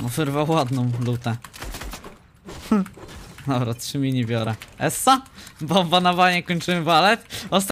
Wyrwał ładną lutę. Dobra, 3 mini biorę. Essa? Bomba na banie, kończymy balet.